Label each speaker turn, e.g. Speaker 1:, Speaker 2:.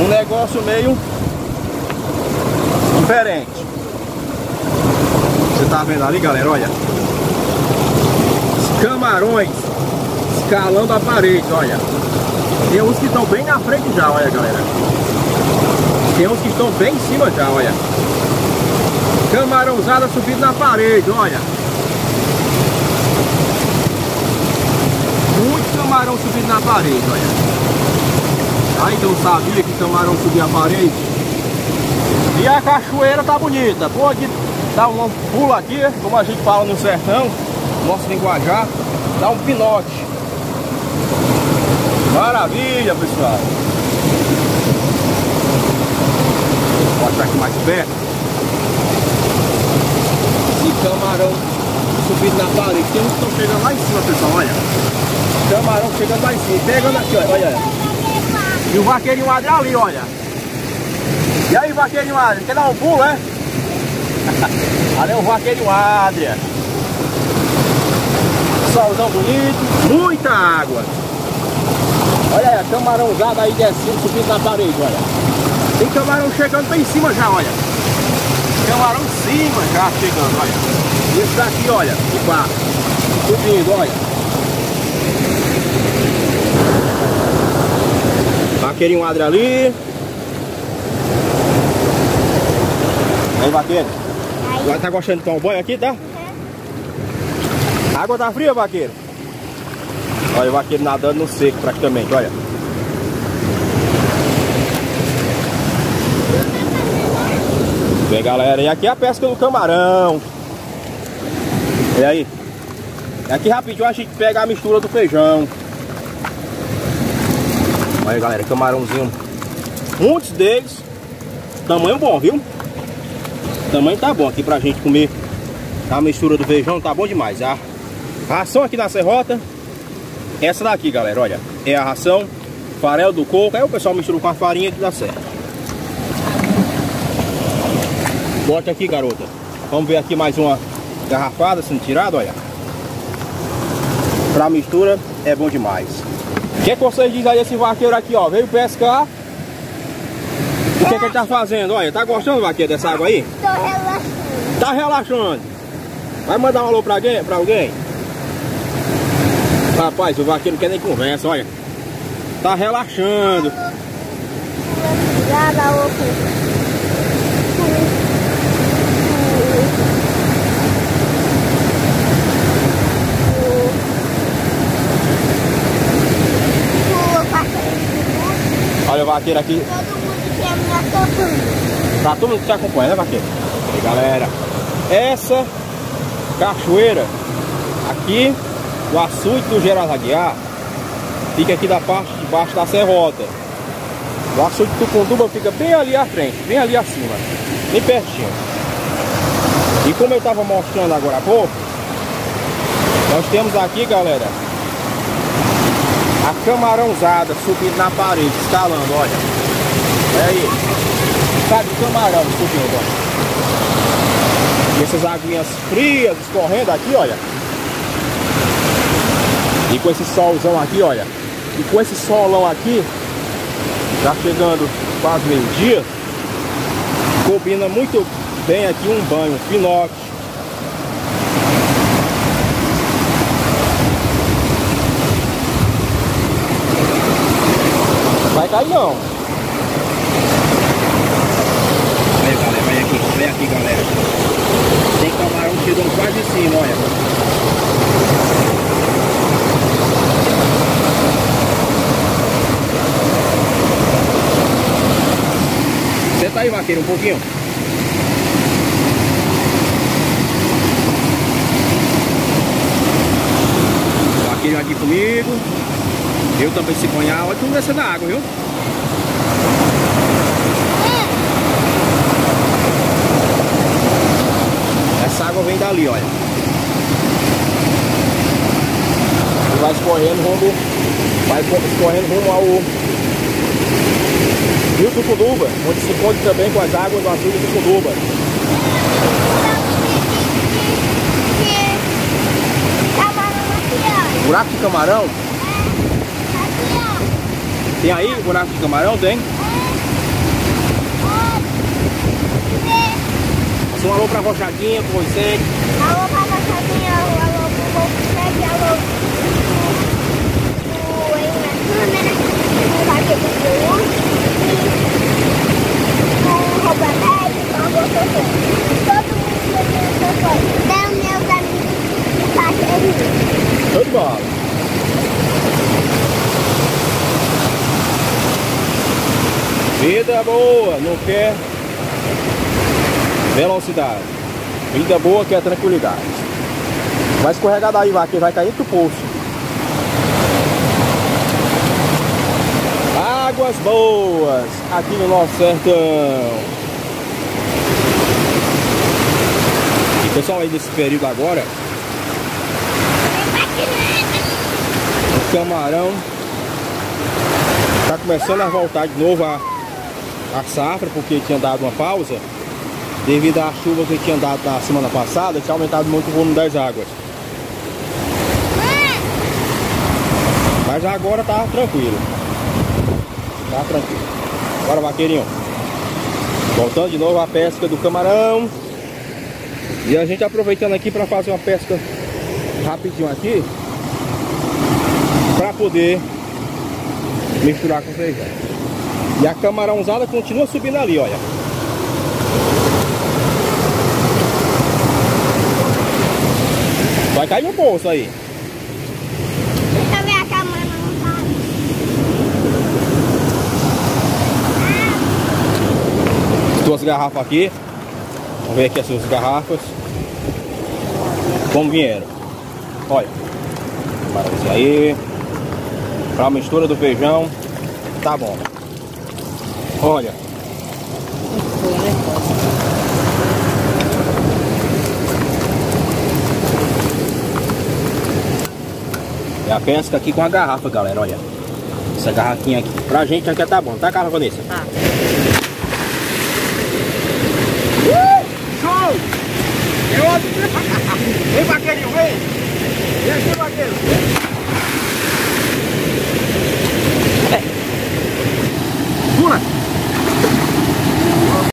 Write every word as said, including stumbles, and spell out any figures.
Speaker 1: um negócio meio diferente. Você tá vendo ali, galera? Olha, os camarões escalando a parede, olha. Tem uns que estão bem na frente já, olha, galera. Tem uns que estão bem em cima já, olha. Camarãozada subindo na parede, olha. Muito camarão subindo na parede, olha. Aí não sabia que camarão subia a parede. E a cachoeira tá bonita. Pode dar um pulo aqui, como a gente fala no sertão, nosso linguajar, dá um pinote. Maravilha, pessoal. Vou botar aqui mais perto. Esse camarão subindo na parede. Tem uns que estão chegando lá em cima, pessoal, olha. Camarão chegando lá em cima, pegando aqui, olha, olha. E o vaqueirinho Adri ali, olha. E aí, vaqueirinho Adri, quer dar um pulo, é? Ali é o vaqueirinho Adri. Solzão bonito, muita água. Olha aí, camarãozada aí descendo, subindo na parede, olha. Tem camarão chegando bem em cima já, olha. Camarão em cima já chegando, olha. E esse daqui, olha, de baixo, subindo, olha. Vaqueirinho Adri ali. Aí, vaqueiro. Aí. Tá gostando de tomar um banho aqui, tá? Uhum. A água tá fria, vaqueiro? Olha o vaqueiro nadando no seco praticamente, olha. Bem, galera, e aqui é a pesca do camarão. E aí? Aqui rapidinho a gente pega a mistura do feijão. Olha, galera, camarãozinho. Muitos deles, tamanho bom, viu? O tamanho tá bom aqui pra gente comer. A mistura do feijão tá bom demais. A ração aqui na serrota, essa daqui, galera, olha. É a ração, farelo do coco. Aí o pessoal mistura com a farinha que dá certo. Bote aqui, garota. Vamos ver aqui mais uma garrafada sendo tirada, olha. Pra mistura é bom demais. O que é que vocês dizem aí desse vaqueiro aqui, ó? Veio pescar. O que é que ele tá fazendo? Olha, tá gostando, vaqueiro, dessa água aí?
Speaker 2: Tô relaxando.
Speaker 1: Tá relaxando. Vai mandar um alô pra alguém? Pra alguém? Rapaz, o vaqueiro não quer nem conversa, olha. Tá relaxando. Olha o vaqueiro aqui.
Speaker 2: Todo mundo quer me acompanhar.
Speaker 1: Tá todo mundo que te acompanha, né, vaqueiro? E aí, galera, essa cachoeira aqui, o açude do Geraldo Aguiar, fica aqui da parte de baixo da serrota. O açude do Tucunduba fica bem ali à frente, bem ali acima, bem pertinho. E como eu estava mostrando agora há pouco, nós temos aqui, galera, a camarãozada subindo na parede, escalando, olha. É aí. Sabe de camarão subindo, olha. E essas aguinhas frias escorrendo aqui, olha. E com esse solzão aqui, olha. E com esse solão aqui, já chegando quase meio-dia, combina muito bem aqui um banho, um pinote. Vai cair não. Olha, galera, olha aqui, olha aqui, galera. Tem camarão chegando quase em cima, olha. Senta aí, vaqueiro, um pouquinho. O vaqueiro aqui comigo. Eu também se banhar, olha tudo descendo na água, viu? Essa água vem dali, olha. E vai escorrendo rumo, vai escorrendo rumo ao Rio Tucunduba, onde se encontra também com as águas do açude do Tucunduba. Buraco de camarão? Tem aí buraco de camarão? Tem? Um alô pra Rochadinha, pro Vicente.
Speaker 2: Alô pra Rochadinha, alô pro Vicente, alô pro aí na câmera, pro Vaqueiro do Luz, pro Roberto, pro Roberto. Todo mundo que eu sou. Até os meus amigos que fazem isso.
Speaker 1: Show de bola. Vida boa, não quer velocidade. Vida boa quer tranquilidade. Vai escorregar daí, vai, que vai cair pro poço. Águas boas aqui no nosso sertão. E pessoal, aí nesse período agora, o camarão tá começando a voltar de novo a a safra, porque tinha dado uma pausa devido à chuva que tinha dado na semana passada, tinha aumentado muito o volume das águas. Mas agora tá tranquilo. Tá tranquilo. Bora, vaqueirinho. Voltando de novo à pesca do camarão. E a gente aproveitando aqui para fazer uma pesca rapidinho aqui, para poder misturar com feijão. E a camarãozada continua subindo ali, olha. Vai cair no bolso aí.
Speaker 2: Deixa eu ver a camarãozada.
Speaker 1: Duas garrafas aqui. Vamos ver aqui as suas garrafas. Como vieram. Olha. Camarãozinho aí. Para a mistura do feijão. Tá bom. Olha. É a pesca aqui com a garrafa, galera, olha. Essa garrafinha aqui. Pra gente aqui tá bom, tá, Carla Vanessa? Tá. Uh! Show! Vem, vaqueirinho, vem! Vem aqui, vaqueiro!